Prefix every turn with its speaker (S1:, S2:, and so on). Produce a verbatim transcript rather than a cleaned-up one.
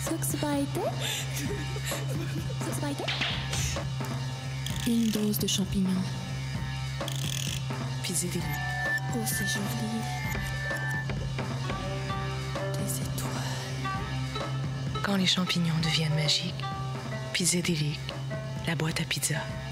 S1: Une dose de champignons.
S2: Pizzédélique.
S1: Oh, c'est joli. Des étoiles.
S2: Quand les champignons deviennent magiques, Pizzédélique, la boîte à pizza.